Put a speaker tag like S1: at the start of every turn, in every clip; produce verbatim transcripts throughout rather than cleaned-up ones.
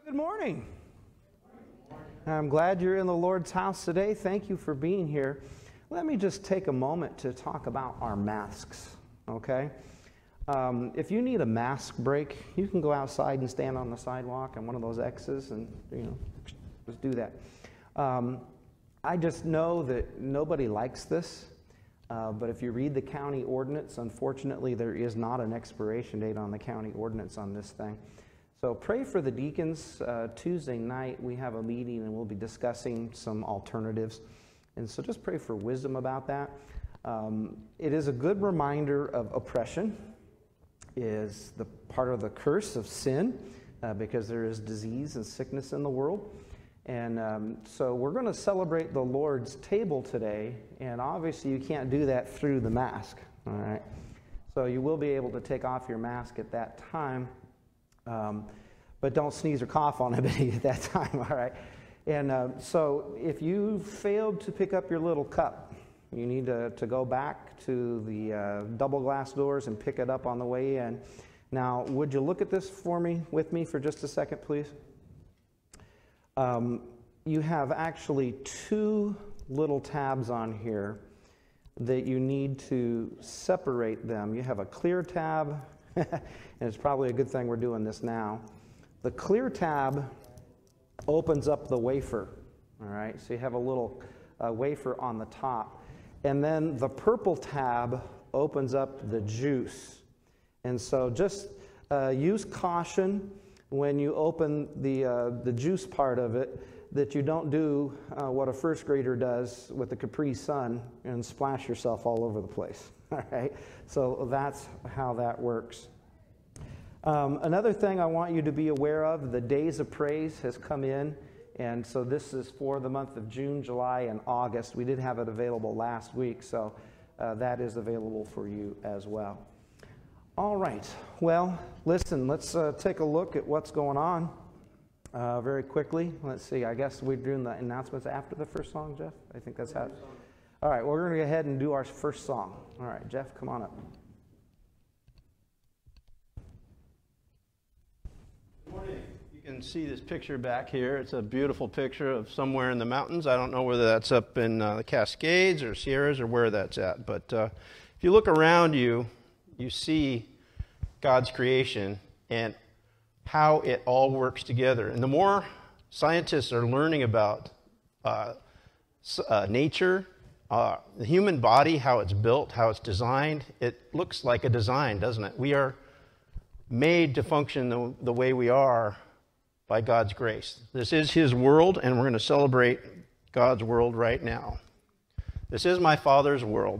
S1: Good morning. I'm glad you're in the Lord's house today. Thank you for being here. Let me just take a moment to talk about our masks, okay? Um, if you need a mask break, you can go outside and stand on the sidewalk on one of those X's and, you know, just do that. Um, I just know that nobody likes this, uh, but if you read the county ordinance, unfortunately, there is not an expiration date on the county ordinance on this thing. So pray for the deacons. Uh, Tuesday night we have a meeting and we'll be discussing some alternatives. And so just pray for wisdom about that. Um, it is a good reminder of oppression, is the part of the curse of sin, uh, because there is disease and sickness in the world. And um, so we're going to celebrate the Lord's table today, and obviously you can't do that through the mask, all right? So you will be able to take off your mask at that time. Um, but don't sneeze or cough on anybody at that time, all right? And uh, so if you failed to pick up your little cup, you need to, to go back to the uh, double glass doors and pick it up on the way in. Now, would you look at this for me, with me for just a second, please? Um, you have actually two little tabs on here that you need to separate them. You have a clear tab, and it's probably a good thing we're doing this now. The clear tab opens up the wafer, all right? So you have a little uh, wafer on the top. And then the purple tab opens up the juice. And so just uh, use caution when you open the, uh, the juice part of it, that you don't do uh, what a first grader does with the Capri Sun and splash yourself all over the place, all right? So that's how that works. Um, another thing I want you to be aware of, the Days of Praise has come in, and so this is for the month of June, July, and August. We did have it available last week, so uh, that is available for you as well. All right, well, listen, let's uh, take a look at what's going on uh, very quickly. Let's see, I guess we're doing the announcements after the first song, Jeff? I think that's how it... All right, well, we're going to go ahead and do our first song. All right, Jeff, come on up.
S2: You can see this picture back here. It's a beautiful picture of somewhere in the mountains. I don't know whether that's up in uh, the Cascades or Sierras or where that's at. But uh, if you look around you, you see God's creation and how it all works together. And the more scientists are learning about uh, uh, nature, uh, the human body, how it's built, how it's designed, it looks like a design, doesn't it? We are made to function the, the way we are by God's grace. This is His world, and we're going to celebrate God's world right now. This is my Father's world.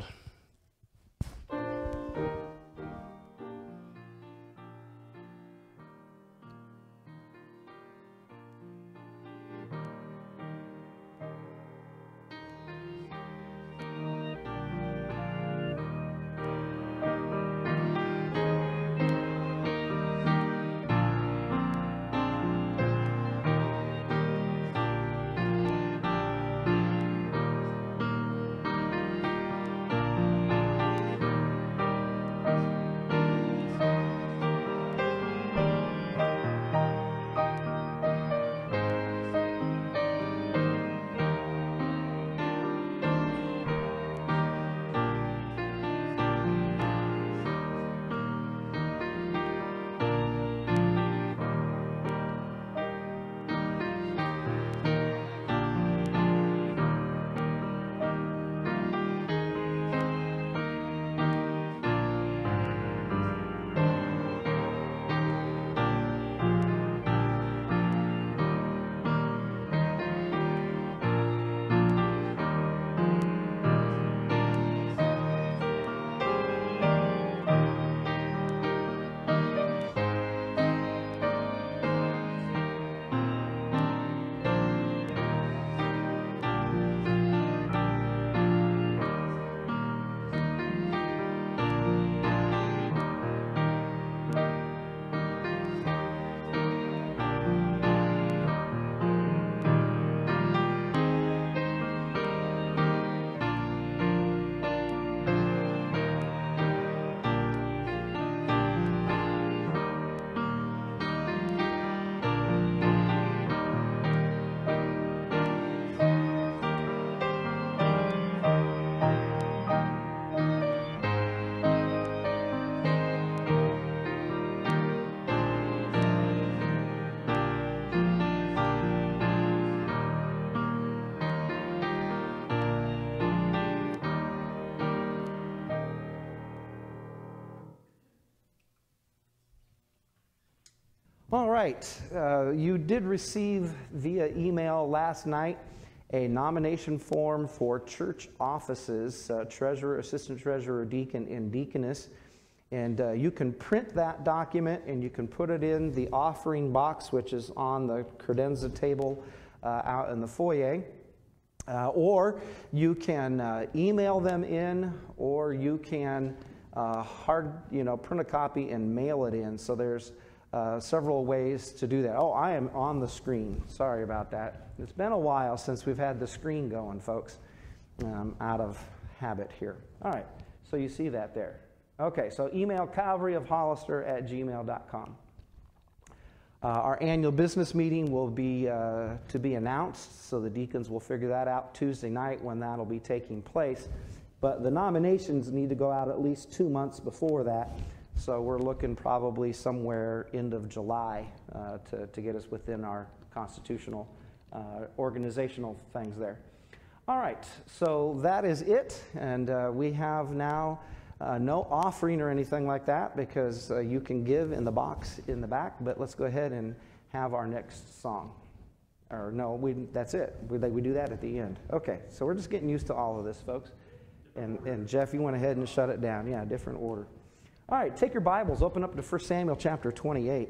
S1: All right, uh, you did receive via email last night a nomination form for church offices, uh, treasurer, assistant treasurer, deacon, and deaconess. And uh, you can print that document and you can put it in the offering box, which is on the credenza table uh, out in the foyer. Uh, or you can uh, email them in, or you can uh, hard, you know, print a copy and mail it in. So there's uh, several ways to do that. Oh, I am on the screen. Sorry about that. It's been a while since we've had the screen going, folks. Um, out of habit here. All right, so you see that there. Okay, so email Calvary of Hollister at gmail dot com. Uh, our annual business meeting will be uh, to be announced, so the deacons will figure that out Tuesday night when that'll be taking place. But the nominations need to go out at least two months before that, so we're looking probably somewhere end of July uh, to, to get us within our constitutional uh, organizational things there. All right, so that is it, and uh, we have now Uh, no offering or anything like that, because uh, you can give in the box in the back. But let's go ahead and have our next song. Or no, we, that's it. We, we do that at the end. Okay, so we're just getting used to all of this, folks. And, and Jeff, you went ahead and shut it down. Yeah, different order. All right, take your Bibles, open up to First Samuel chapter twenty-eight.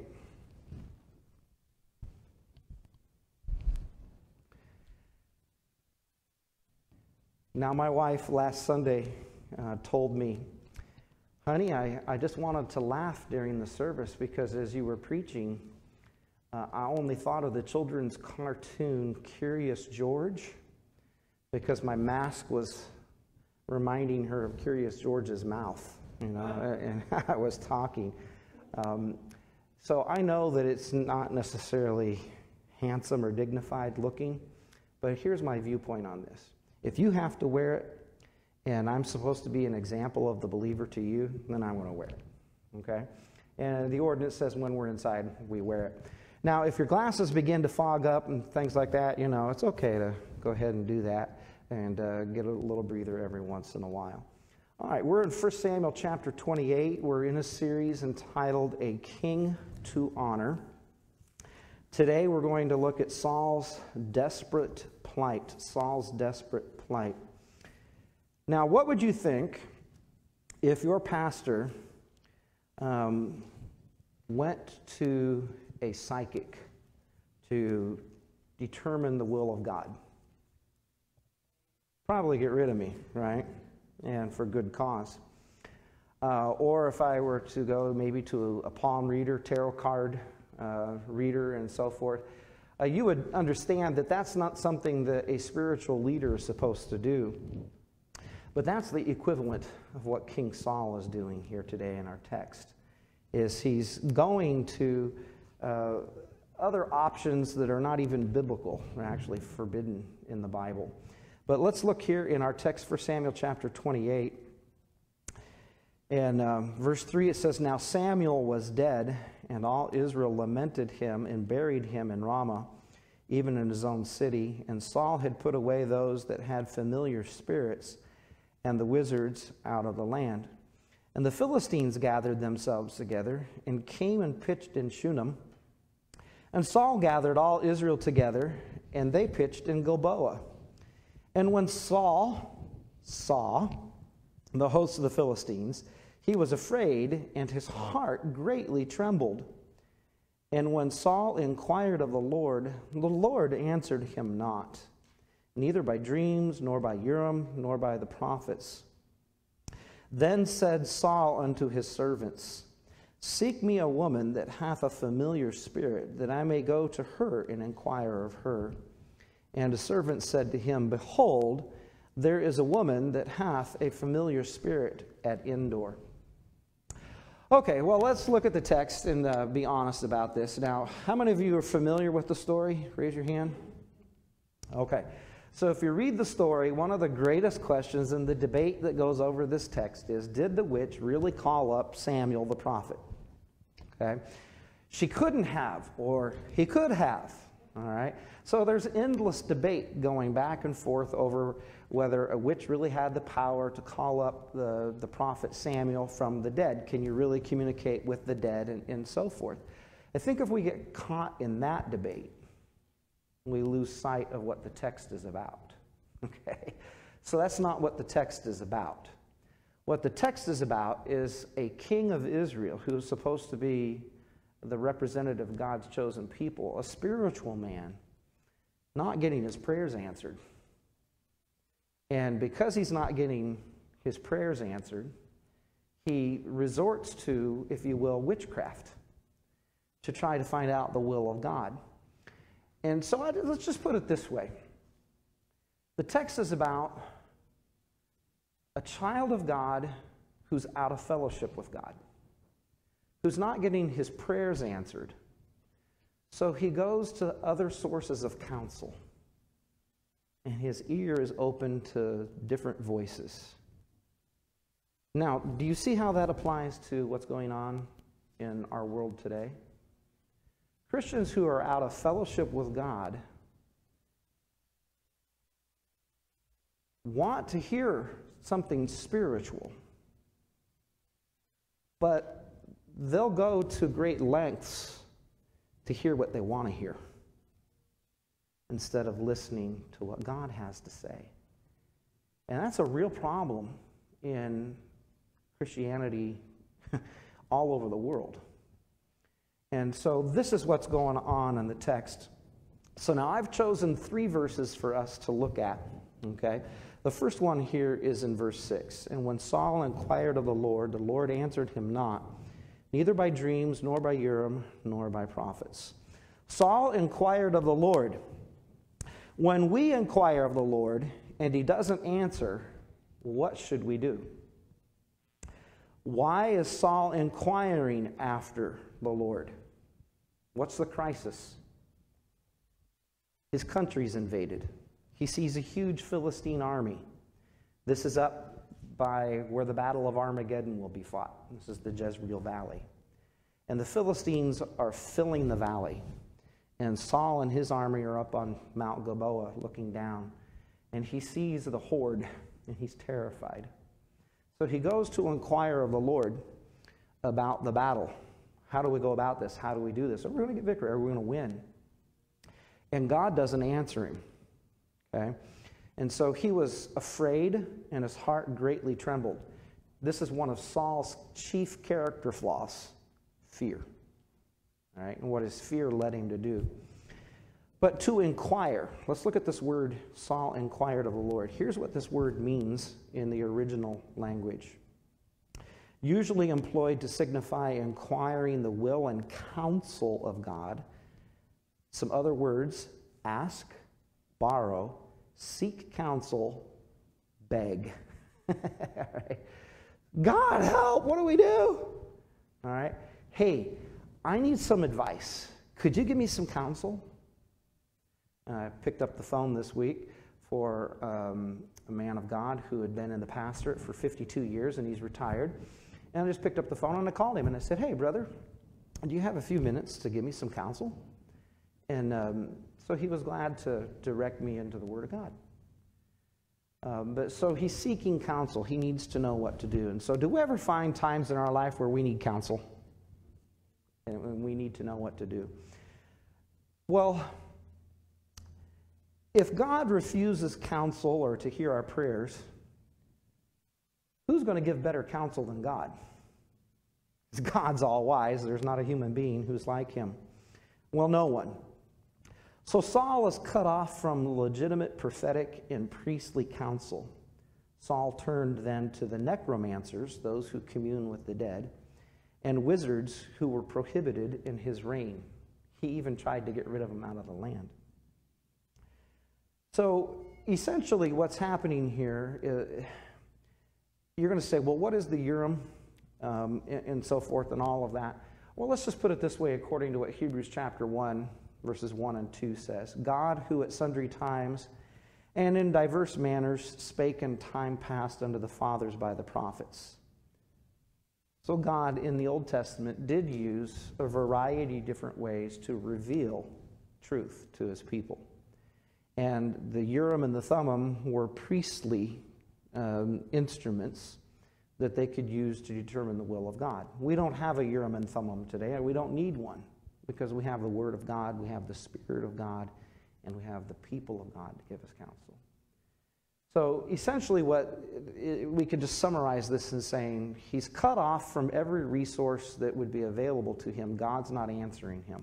S1: Now, my wife last Sunday uh, told me, honey, I, I just wanted to laugh during the service because as you were preaching, uh, I only thought of the children's cartoon Curious George, because my mask was reminding her of Curious George's mouth, you know, and I was talking. Um, so I know that it's not necessarily handsome or dignified looking, but here's my viewpoint on this. If you have to wear it, and I'm supposed to be an example of the believer to you, then I'm going to wear it, okay? And the ordinance says when we're inside, we wear it. Now, if your glasses begin to fog up and things like that, you know, it's okay to go ahead and do that and uh, get a little breather every once in a while. All right, we're in First Samuel chapter twenty-eight. We're in a series entitled A King to Honor. Today, we're going to look at Saul's desperate plight, Saul's desperate plight. Now, what would you think if your pastor um, went to a psychic to determine the will of God? Probably get rid of me, right? And for good cause. Uh, or if I were to go maybe to a palm reader, tarot card uh, reader, and so forth, uh, you would understand that that's not something that a spiritual leader is supposed to do. But that's the equivalent of what King Saul is doing here today in our text, is he's going to uh, other options that are not even biblical. They're actually forbidden in the Bible. But let's look here in our text for Samuel chapter twenty-eight. And um, verse three, it says, Now Samuel was dead, and all Israel lamented him and buried him in Ramah, even in his own city. And Saul had put away those that had familiar spirits and the wizards out of the land. And the Philistines gathered themselves together and came and pitched in Shunem. And Saul gathered all Israel together, and they pitched in Gilboa. And when Saul saw the host of the Philistines, he was afraid, and his heart greatly trembled. And when Saul inquired of the Lord, the Lord answered him not, neither by dreams, nor by Urim, nor by the prophets. Then said Saul unto his servants, Seek me a woman that hath a familiar spirit, that I may go to her and inquire of her. And a servant said to him, Behold, there is a woman that hath a familiar spirit at Endor. Okay, well, let's look at the text and uh, be honest about this. Now, how many of you are familiar with the story? Raise your hand. Okay. So if you read the story, one of the greatest questions in the debate that goes over this text is, did the witch really call up Samuel the prophet? Okay. She couldn't have, or he could have. All right. So there's endless debate going back and forth over whether a witch really had the power to call up the, the prophet Samuel from the dead. Can you really communicate with the dead, and, and so forth? I think if we get caught in that debate, we lose sight of what the text is about. Okay? So that's not what the text is about. What the text is about is a king of Israel who is supposed to be the representative of God's chosen people, a spiritual man, not getting his prayers answered. And because he's not getting his prayers answered, he resorts to, if you will, witchcraft to try to find out the will of God. And so I, let's just put it this way. The text is about a child of God who's out of fellowship with God, who's not getting his prayers answered. So he goes to other sources of counsel, and his ear is open to different voices. Now, do you see how that applies to what's going on in our world today? Christians who are out of fellowship with God want to hear something spiritual, but they'll go to great lengths to hear what they want to hear instead of listening to what God has to say. And that's a real problem in Christianity all over the world. And so this is what's going on in the text. So now I've chosen three verses for us to look at, okay? The first one here is in verse six. And when Saul inquired of the Lord, the Lord answered him not, neither by dreams, nor by Urim, nor by prophets. Saul inquired of the Lord. When we inquire of the Lord, and he doesn't answer, what should we do? Why is Saul inquiring after the Lord? What's the crisis? His country's invaded. He sees a huge Philistine army. This is up by where the Battle of Armageddon will be fought. This is the Jezreel Valley. And the Philistines are filling the valley. And Saul and his army are up on Mount Gilboa looking down. And he sees the horde, and he's terrified. So he goes to inquire of the Lord about the battle. How do we go about this? How do we do this? Are we going to get victory? Are we going to win? And God doesn't answer him. Okay? And so he was afraid, and his heart greatly trembled. This is one of Saul's chief character flaws, fear. All right? And what his fear led him to do. But to inquire, let's look at this word, Saul inquired of the Lord. Here's what this word means in the original language. Usually employed to signify inquiring the will and counsel of God. Some other words, ask, borrow, seek counsel, beg. All right. God, help! What do we do? All right. Hey, I need some advice. Could you give me some counsel? I picked up the phone this week for um, a man of God who had been in the pastorate for fifty-two years, and he's retired. And I just picked up the phone and I called him and I said, hey, brother, do you have a few minutes to give me some counsel? And um, so he was glad to direct me into the Word of God. Um, but so he's seeking counsel. He needs to know what to do. And so do we ever find times in our life where we need counsel? And we need to know what to do? Well, if God refuses counsel or to hear our prayers, who's going to give better counsel than God? Because God's all-wise. There's not a human being who's like him. Well, no one. So Saul is cut off from legitimate prophetic and priestly counsel. Saul turned then to the necromancers, those who commune with the dead, and wizards who were prohibited in his reign. He even tried to get rid of them out of the land. So essentially what's happening here is, you're going to say, well, what is the Urim um, and, and so forth and all of that? Well, let's just put it this way according to what Hebrews chapter one, verses one and two says. God, who at sundry times and in diverse manners spake in time past unto the fathers by the prophets. So God in the Old Testament did use a variety of different ways to reveal truth to his people. And the Urim and the Thummim were priestly um, instruments that they could use to determine the will of God. We don't have a Urim and Thummim today, and we don't need one. because we have the Word of God, we have the Spirit of God, and we have the people of God to give us counsel. So essentially what, we could just summarize this in saying, he's cut off from every resource that would be available to him. God's not answering him.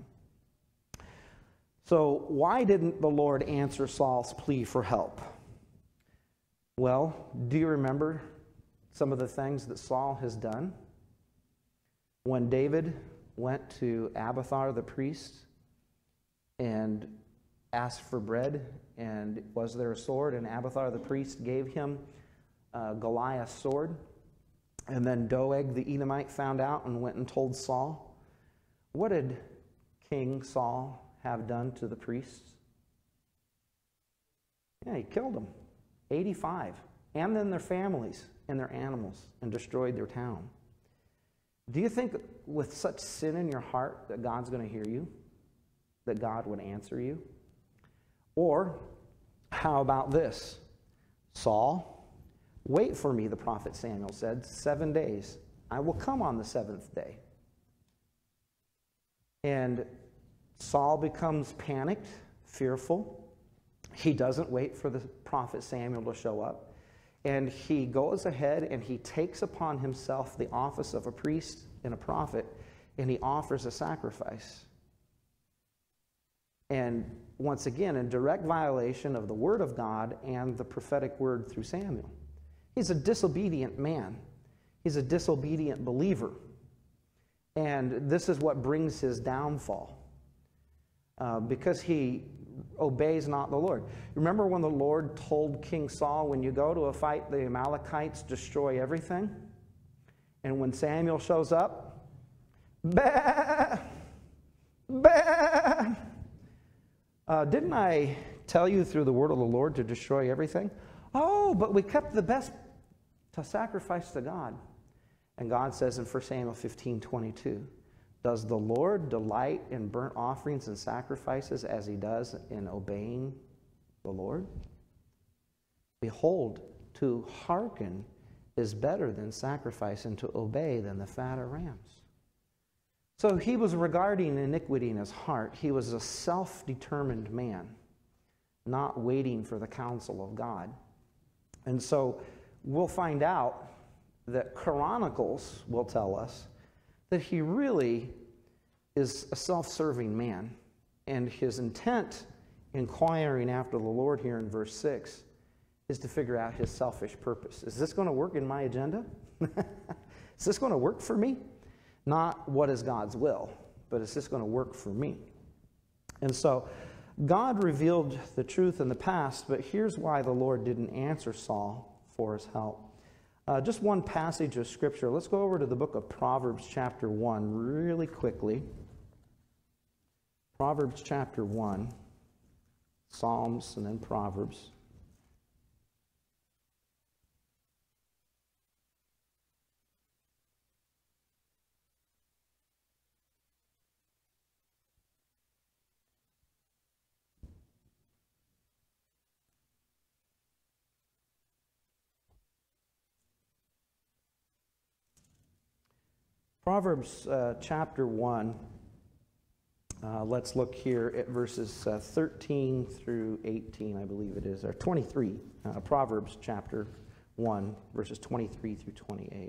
S1: So why didn't the Lord answer Saul's plea for help? Well, do you remember some of the things that Saul has done? When David went to Abiathar the priest and asked for bread, and was there a sword? And Abiathar the priest gave him uh, Goliath's sword. And then Doeg the Edomite found out and went and told Saul. What did King Saul have done to the priests? Yeah, he killed them. eighty-five. And then their families and their animals, and destroyed their town. Do you think with such sin in your heart that God's going to hear you? That God would answer you? Or, how about this? Saul, wait for me, the prophet Samuel said, seven days. I will come on the seventh day. And Saul becomes panicked, fearful. He doesn't wait for the prophet Samuel to show up. And he goes ahead and he takes upon himself the office of a priest and a prophet, and he offers a sacrifice. And once again, in direct violation of the Word of God and the prophetic word through Samuel. He's a disobedient man. He's a disobedient believer. And this is what brings his downfall. Uh, because he obeys not the Lord. Remember when the Lord told King Saul, when you go to a fight, the Amalekites destroy everything? And when Samuel shows up, bah, bah, uh, didn't I tell you through the word of the Lord to destroy everything? Oh, but we kept the best to sacrifice to God. And God says in First Samuel fifteen twenty-two, does the Lord delight in burnt offerings and sacrifices as he does in obeying the Lord? Behold, to hearken is better than sacrifice, and to obey than the fat of rams. So he was regarding iniquity in his heart. He was a self-determined man, not waiting for the counsel of God. And so we'll find out that Chronicles will tell us that he really is a self-serving man. And his intent, inquiring after the Lord here in verse six, is to figure out his selfish purpose. Is this going to work in my agenda? Is this going to work for me? Not what is God's will, but is this going to work for me? And so God revealed the truth in the past, but here's why the Lord didn't answer Saul for his help. Uh, just one passage of Scripture. Let's go over to the book of Proverbs chapter one really quickly. Proverbs chapter one, Psalms and then Proverbs. Proverbs uh, chapter one, uh, let's look here at verses uh, thirteen through eighteen, I believe it is, or twenty-three. Uh, Proverbs chapter one, verses twenty-three through twenty-eight.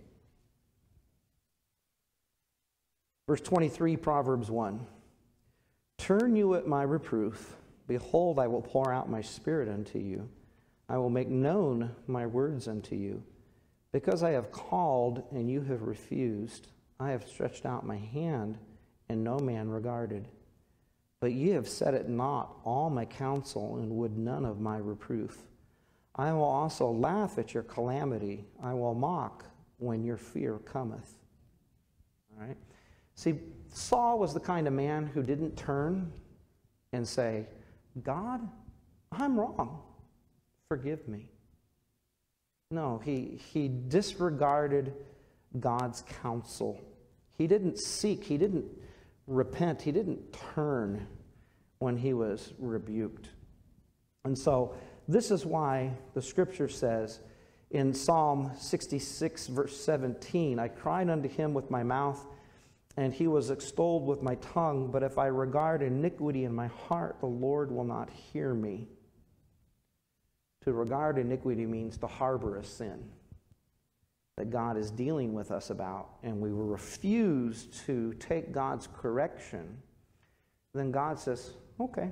S1: Verse twenty-three, Proverbs one. Turn you at my reproof. Behold, I will pour out my spirit unto you. I will make known my words unto you. Because I have called and you have refused, I have stretched out my hand, and no man regarded. But ye have set at naught all my counsel, and would none of my reproof. I will also laugh at your calamity. I will mock when your fear cometh. All right. See, Saul was the kind of man who didn't turn and say, God, I'm wrong. Forgive me. No, he, he disregarded God's counsel. He didn't seek, he didn't repent, he didn't turn when he was rebuked. And so this is why the Scripture says in Psalm sixty-six, verse seventeen, I cried unto him with my mouth, and he was extolled with my tongue, but if I regard iniquity in my heart, the Lord will not hear me. To regard iniquity means to harbor a sin that God is dealing with us about, and we refuse to take God's correction, then God says, okay,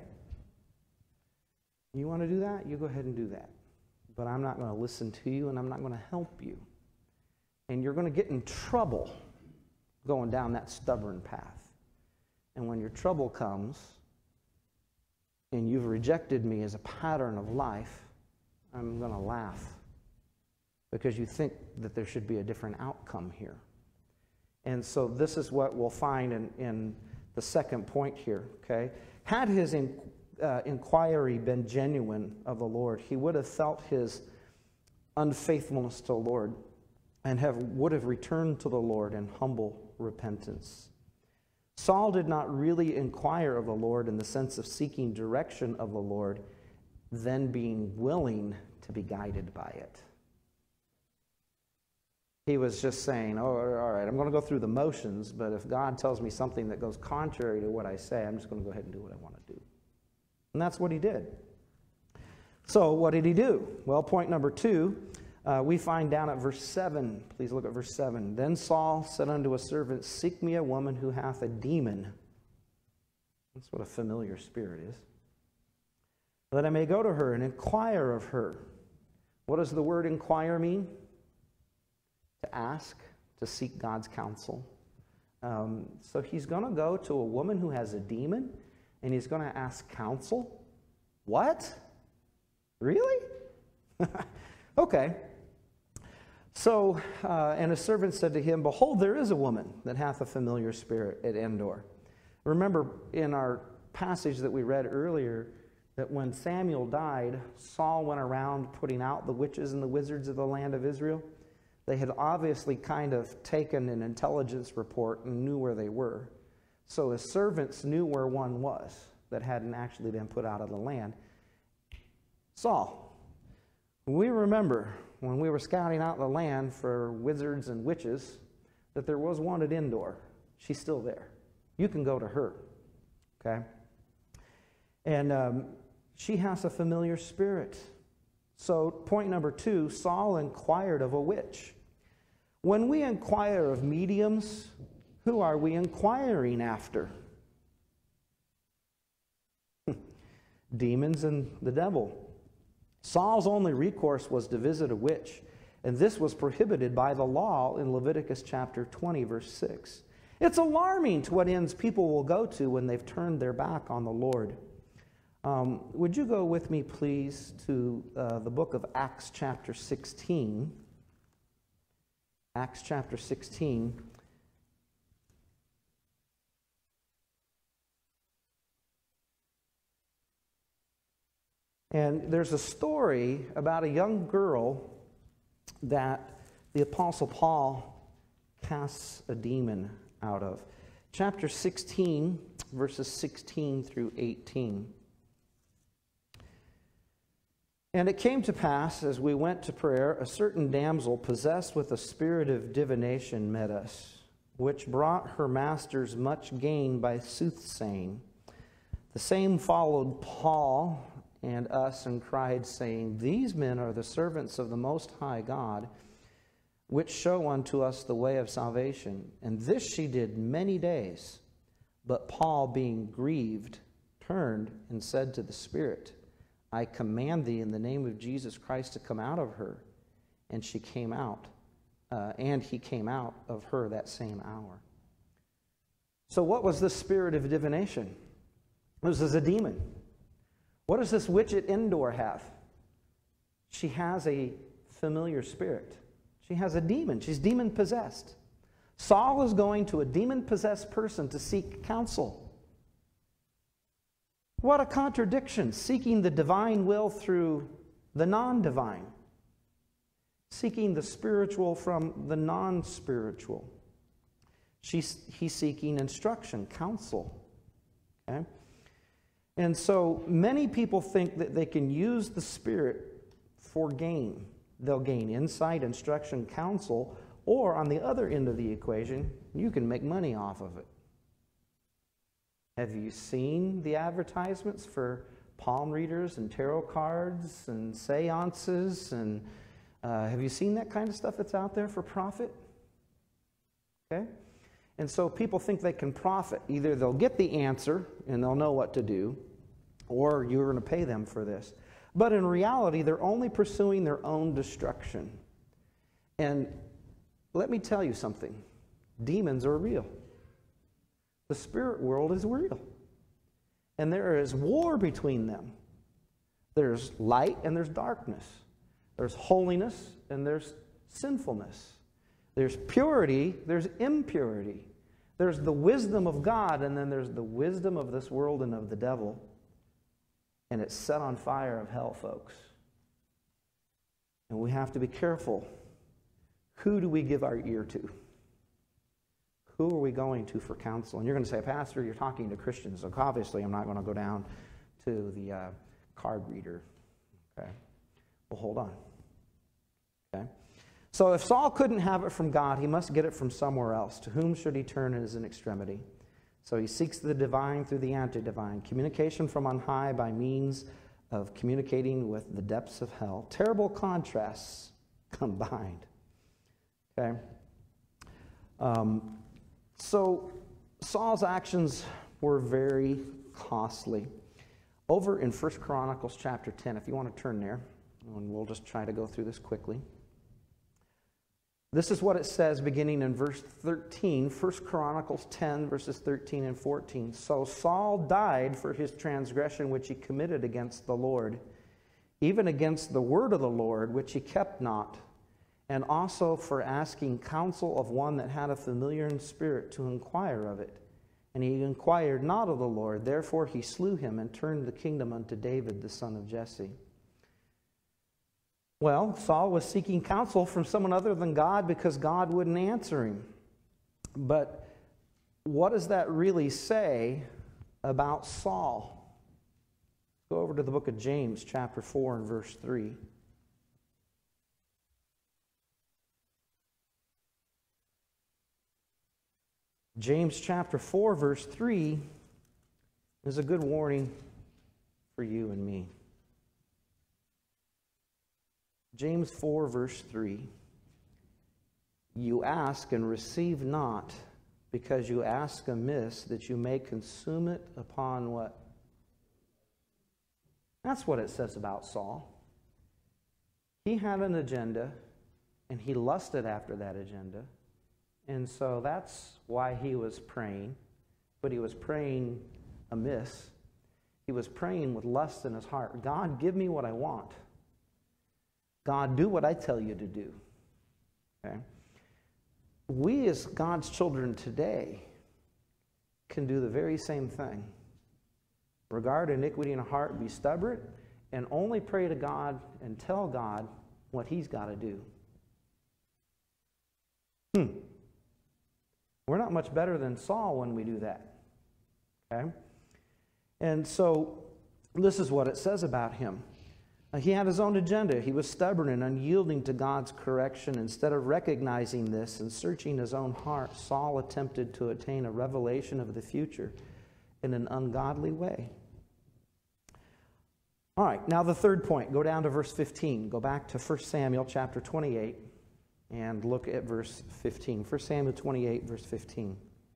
S1: you want to do that? You go ahead and do that. But I'm not going to listen to you, and I'm not going to help you. And you're going to get in trouble going down that stubborn path. And when your trouble comes, and you've rejected me as a pattern of life, I'm going to laugh because you think that there should be a different outcome here. And so this is what we'll find in, in the second point here, okay? Had his in, uh, inquiry been genuine of the Lord, he would have felt his unfaithfulness to the Lord and have, would have returned to the Lord in humble repentance. Saul did not really inquire of the Lord in the sense of seeking direction of the Lord, then being willing to be guided by it. He was just saying, oh, all right, I'm going to go through the motions, but if God tells me something that goes contrary to what I say, I'm just going to go ahead and do what I want to do. And that's what he did. So what did he do? Well, point number two, uh, we find down at verse seven. Please look at verse seven. Then Saul said unto a servant, seek me a woman who hath a demon. That's what a familiar spirit is. That I may go to her and inquire of her. What does the word inquire mean? To ask, to seek God's counsel. Um, so he's going to go to a woman who has a demon, and he's going to ask counsel. What? Really? Okay. So, uh, and a servant said to him, behold, there is a woman that hath a familiar spirit at Endor. Remember in our passage that we read earlier, that when Samuel died, Saul went around putting out the witches and the wizards of the land of Israel. They had obviously kind of taken an intelligence report and knew where they were. So his servants knew where one was that hadn't actually been put out of the land. Saul, we remember when we were scouting out the land for wizards and witches that there was one at Endor. She's still there. You can go to her. Okay? And um, she has a familiar spirit. So, point number two, Saul inquired of a witch. When we inquire of mediums, who are we inquiring after? Demons and the devil. Saul's only recourse was to visit a witch, and this was prohibited by the law in Leviticus chapter twenty, verse six. It's alarming to what ends people will go to when they've turned their back on the Lord. Um, would you go with me, please, to uh, the book of Acts chapter sixteen. Acts chapter sixteen. And there's a story about a young girl that the Apostle Paul casts a demon out of. Chapter sixteen, verses sixteen through eighteen. And it came to pass, as we went to prayer, a certain damsel possessed with a spirit of divination met us, which brought her masters much gain by soothsaying. The same followed Paul and us and cried, saying, these men are the servants of the Most High God, which show unto us the way of salvation. And this she did many days. But Paul, being grieved, turned and said to the spirit, I command thee in the name of Jesus Christ to come out of her. And she came out, uh, and he came out of her that same hour. So what was this spirit of divination? It was as a demon. What does this witch at Endor have? She has a familiar spirit. She has a demon. She's demon-possessed. Saul is going to a demon-possessed person to seek counsel. What a contradiction, seeking the divine will through the non-divine. Seeking the spiritual from the non-spiritual. She's, he's seeking instruction, counsel. Okay? And so many people think that they can use the Spirit for gain. They'll gain insight, instruction, counsel, Or on the other end of the equation, you can make money off of it. Have you seen the advertisements for palm readers and tarot cards and seances? And uh, have you seen that kind of stuff that's out there for profit? Okay? And so people think they can profit. Either they'll get the answer and they'll know what to do, or you're going to pay them for this. But in reality, they're only pursuing their own destruction. And let me tell you something. Demons are real. The spirit world is real. And there is war between them. There's light and there's darkness. There's holiness and there's sinfulness. There's purity, there's impurity. There's the wisdom of God, and then there's the wisdom of this world and of the devil. And it's set on fire of hell, folks. And we have to be careful. Who do we give our ear to? Who are we going to for counsel? And you're going to say, Pastor, you're talking to Christians. So obviously, I'm not going to go down to the uh, card reader. Okay? Well, hold on. Okay? So if Saul couldn't have it from God, he must get it from somewhere else. To whom should he turn as an extremity? So he seeks the divine through the anti-divine. Communication from on high by means of communicating with the depths of hell. Terrible contrasts combined. Okay? Um, so Saul's actions were very costly. Over in First Chronicles chapter ten, if you want to turn there, and we'll just try to go through this quickly. This is what it says beginning in verse thirteen, First Chronicles ten, verses thirteen and fourteen. So Saul died for his transgression which he committed against the Lord, even against the word of the Lord, which he kept not, and also for asking counsel of one that had a familiar spirit to inquire of it. And he inquired not of the Lord, therefore he slew him and turned the kingdom unto David, the son of Jesse. Well, Saul was seeking counsel from someone other than God because God wouldn't answer him. But what does that really say about Saul? Go over to the book of James, chapter four and verse three. James chapter four, verse three is a good warning for you and me. James four, verse three. You ask and receive not, because you ask amiss, that you may consume it upon what? That's what it says about Saul. He had an agenda, and he lusted after that agenda. And so that's why he was praying. But he was praying amiss. He was praying with lust in his heart. God, give me what I want. God, do what I tell you to do. Okay? We as God's children today can do the very same thing. Regard iniquity in a heart, be stubborn, and only pray to God and tell God what he's got to do. Hmm. We're not much better than Saul when we do that. Okay? And so this is what it says about him. He had his own agenda. He was stubborn and unyielding to God's correction. Instead of recognizing this and searching his own heart, Saul attempted to attain a revelation of the future in an ungodly way. All right, now the third point. Go down to verse fifteen. Go back to First Samuel chapter twenty-eight and look at verse fifteen. First Samuel twenty-eight, verse fifteen.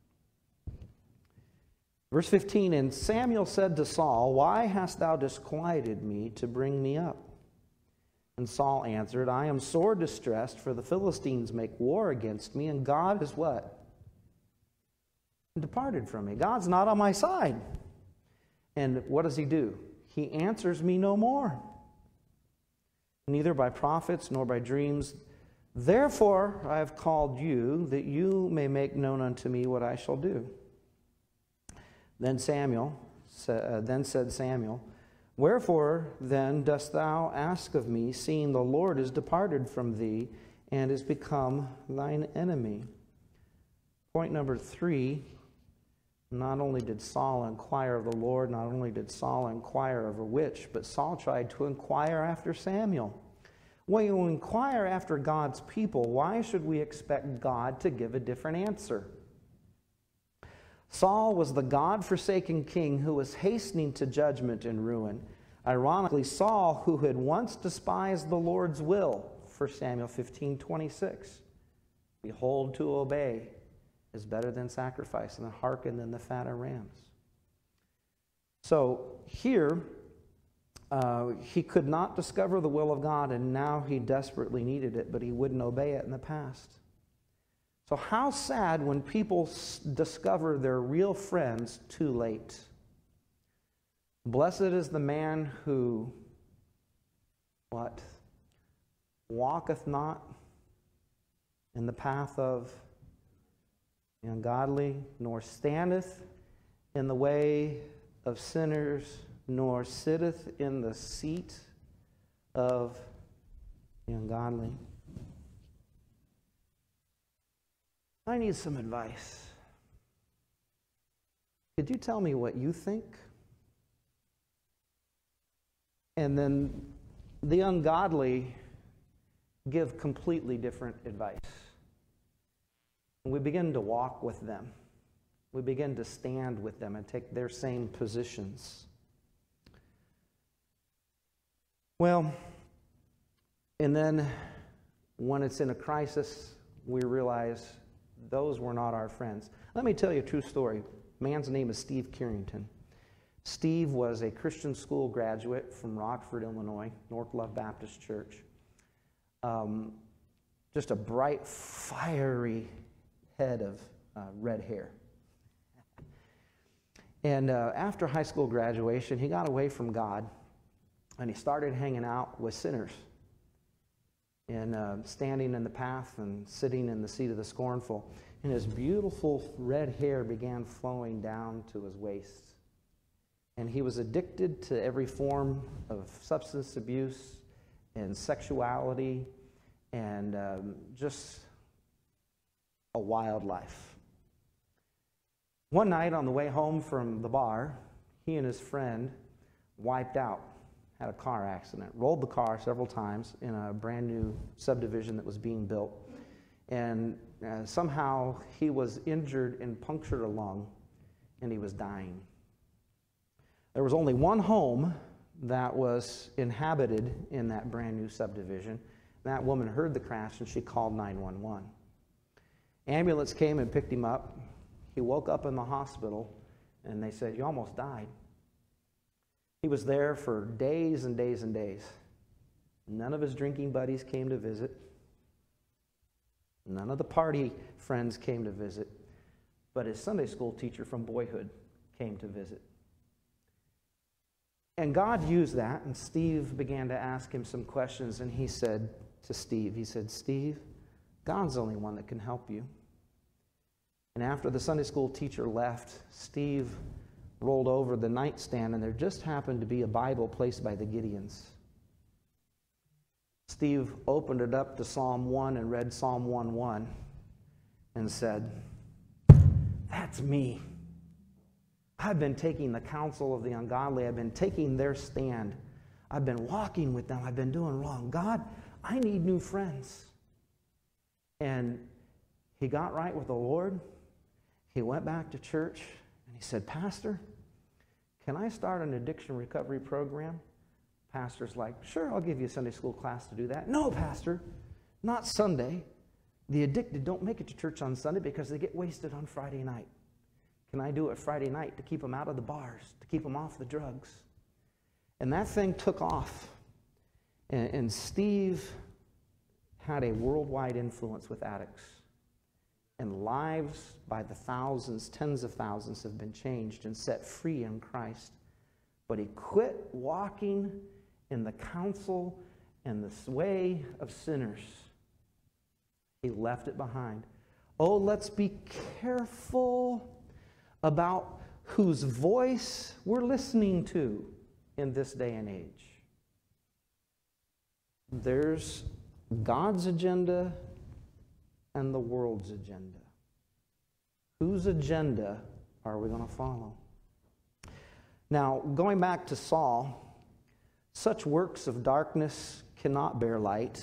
S1: Verse fifteen, and Samuel said to Saul, why hast thou disquieted me to bring me up? And Saul answered, I am sore distressed, for the Philistines make war against me, and God is what? Departed from me. God's not on my side. And what does he do? He answers me no more, neither by prophets nor by dreams. Therefore I have called you, that you may make known unto me what I shall do. Then Samuel, uh, then said Samuel, wherefore then dost thou ask of me, seeing the Lord is departed from thee, and is become thine enemy? Point number three, not only did Saul inquire of the Lord, not only did Saul inquire of a witch, but Saul tried to inquire after Samuel. When you inquire after God's people, why should we expect God to give a different answer? Saul was the God-forsaken king who was hastening to judgment and ruin. Ironically, Saul, who had once despised the Lord's will, First Samuel fifteen twenty-six, behold, to obey is better than sacrifice, and to hearken than the fat of rams. So here, uh, he could not discover the will of God, and now he desperately needed it, but he wouldn't obey it in the past. So how sad when people s- discover their real friends too late. Blessed is the man who, what? Walketh not in the path of the ungodly, nor standeth in the way of sinners, nor sitteth in the seat of the ungodly. I need some advice. Could you tell me what you think? And then the ungodly give completely different advice. And we begin to walk with them. We begin to stand with them and take their same positions. Well, and then when it's in a crisis, we realize those were not our friends. Let me tell you a true story. Man's name is Steve Carrington. Steve was a Christian school graduate from Rockford, Illinois, North Love Baptist Church. Um, just a bright, fiery head of uh, red hair. And uh, after high school graduation, he got away from God, and he started hanging out with sinners and uh, standing in the path and sitting in the seat of the scornful. And his beautiful red hair began flowing down to his waist. And he was addicted to every form of substance abuse and sexuality and um, just a wild life. One night on the way home from the bar, he and his friend wiped out, had a car accident, rolled the car several times in a brand new subdivision that was being built. And uh, somehow he was injured and punctured a lung, and he was dying. There was only one home that was inhabited in that brand new subdivision. That woman heard the crash and she called nine one one. Ambulance came and picked him up. He woke up in the hospital and they said, "You almost died." He was there for days and days and days. None of his drinking buddies came to visit. None of the party friends came to visit. But his Sunday school teacher from boyhood came to visit. And God used that, and Steve began to ask him some questions, and he said to Steve, he said, "Steve, God's the only one that can help you." And after the Sunday school teacher left, Steve rolled over the nightstand, and there just happened to be a Bible placed by the Gideons. Steve opened it up to Psalm one and read Psalm one one and said, "That's me. I've been taking the counsel of the ungodly. I've been taking their stand. I've been walking with them. I've been doing wrong. God, I need new friends." And he got right with the Lord. He went back to church and he said, "Pastor, can I start an addiction recovery program?" Pastor's like, "Sure, I'll give you a Sunday school class to do that." "No, Pastor, not Sunday. The addicted don't make it to church on Sunday because they get wasted on Friday night. Can I do it Friday night to keep them out of the bars, to keep them off the drugs?" And that thing took off. And, and Steve had a worldwide influence with addicts. And lives by the thousands, tens of thousands have been changed and set free in Christ. But he quit walking in the counsel and the way of sinners. He left it behind. Oh, let's be careful about whose voice we're listening to in this day and age. There's God's agenda and the world's agenda. Whose agenda are we going to follow? Now, going back to Saul, such works of darkness cannot bear light.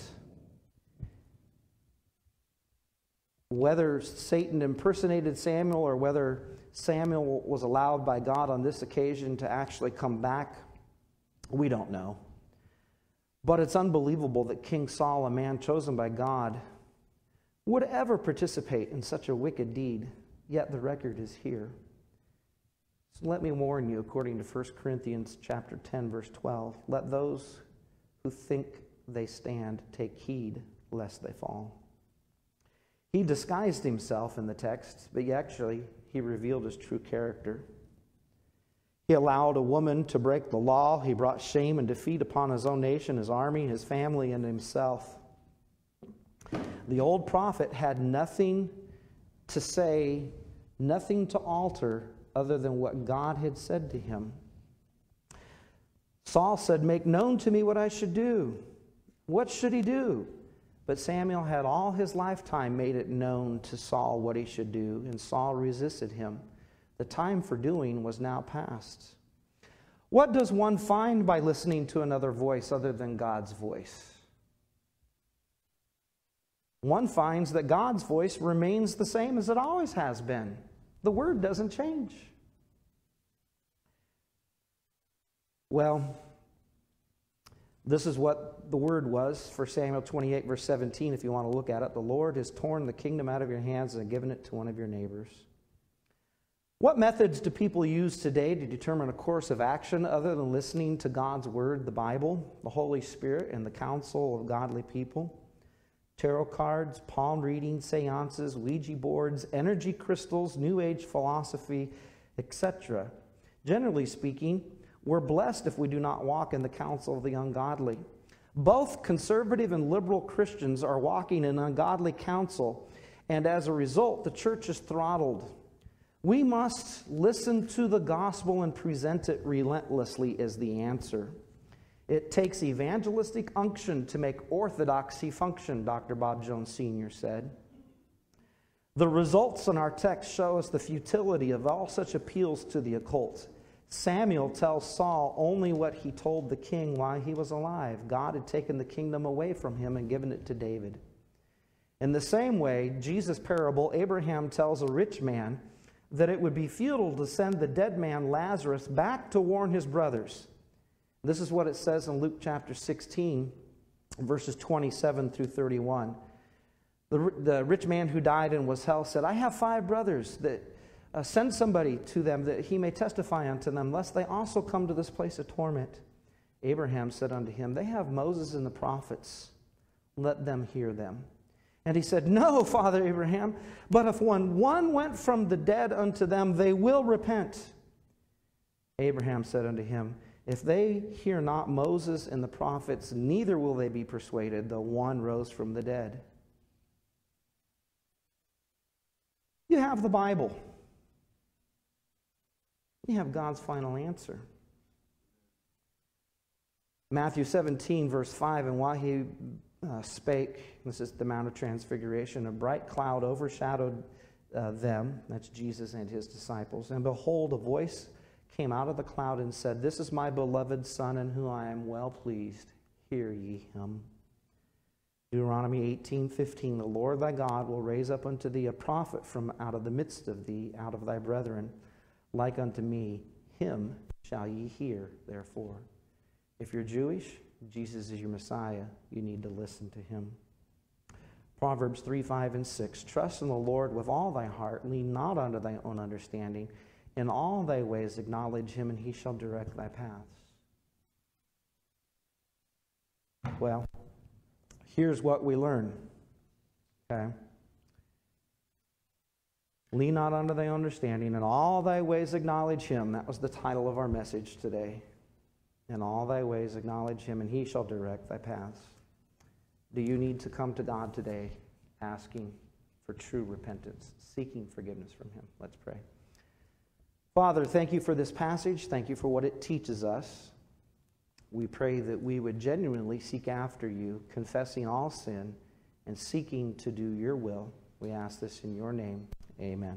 S1: Whether Satan impersonated Samuel or whether Samuel was allowed by God on this occasion to actually come back, we don't know. But it's unbelievable that King Saul, a man chosen by God, would ever participate in such a wicked deed, yet the record is here. So let me warn you, according to First Corinthians chapter ten, verse twelve, let those who think they stand take heed lest they fall. He disguised himself in the text, but actually he revealed his true character. He allowed a woman to break the law. He brought shame and defeat upon his own nation, his army, his family, and himself. The old prophet had nothing to say, nothing to alter other than what God had said to him. Saul said, "Make known to me what I should do." What should he do? But Samuel had all his lifetime made it known to Saul what he should do, and Saul resisted him. The time for doing was now past. What does one find by listening to another voice other than God's voice? One finds that God's voice remains the same as it always has been. The word doesn't change. Well, this is what the word was for Samuel twenty-eight, verse seventeen, if you want to look at it. The Lord has torn the kingdom out of your hands and given it to one of your neighbors. What methods do people use today to determine a course of action other than listening to God's word, the Bible, the Holy Spirit, and the counsel of godly people? Tarot cards, palm reading, seances, Ouija boards, energy crystals, New Age philosophy, et cetera. Generally speaking, we're blessed if we do not walk in the counsel of the ungodly. Both conservative and liberal Christians are walking in ungodly counsel, and as a result, the church is throttled. We must listen to the gospel and present it relentlessly as the answer. It takes evangelistic unction to make orthodoxy function, Doctor Bob Jones Senior said. The results in our text show us the futility of all such appeals to the occult. Samuel tells Saul only what he told the king while he was alive. God had taken the kingdom away from him and given it to David. In the same way, Jesus' parable, Abraham tells a rich man that it would be futile to send the dead man Lazarus back to warn his brothers. This is what it says in Luke chapter sixteen, verses twenty-seven through thirty-one. The, the rich man who died and was held said, "I have five brothers, that uh, send somebody to them that he may testify unto them, lest they also come to this place of torment." Abraham said unto him, "They have Moses and the prophets. Let them hear them." And he said, "No, Father Abraham, but if one, one went from the dead unto them, they will repent." Abraham said unto him, "If they hear not Moses and the prophets, neither will they be persuaded, though one rose from the dead." You have the Bible. You have God's final answer. Matthew seventeen, verse five, and while he uh, spake, this is the Mount of Transfiguration, a bright cloud overshadowed uh, them, that's Jesus and his disciples, and behold, a voice came out of the cloud and said, "This is my beloved Son, in whom I am well pleased. Hear ye him." Deuteronomy eighteen fifteen, "The Lord thy God will raise up unto thee a prophet from out of the midst of thee, out of thy brethren, like unto me. Him shall ye hear, therefore." If you're Jewish, Jesus is your Messiah. You need to listen to him. Proverbs three, five, and six, "Trust in the Lord with all thy heart, lean not unto thy own understanding. In all thy ways acknowledge him, and he shall direct thy paths." Well, here's what we learn. Okay? Lean not unto thy understanding. In all thy ways acknowledge him. That was the title of our message today. In all thy ways acknowledge him, and he shall direct thy paths. Do you need to come to God today asking for true repentance, seeking forgiveness from him? Let's pray. Father, thank you for this passage. Thank you for what it teaches us. We pray that we would genuinely seek after you, confessing all sin and seeking to do your will. We ask this in your name. Amen.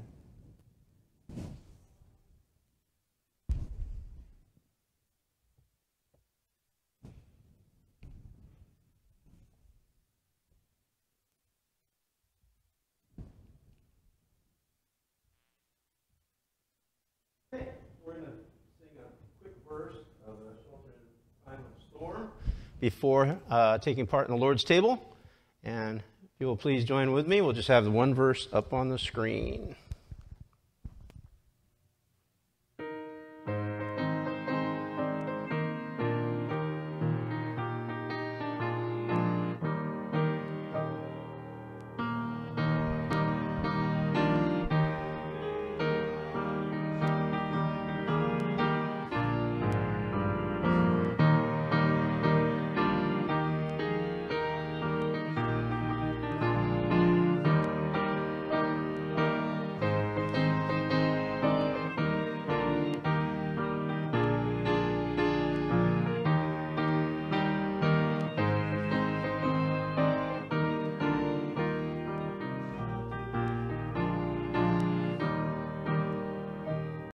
S2: before uh, taking part in the Lord's table. And if you will please join with me, we'll just have the one verse up on the screen.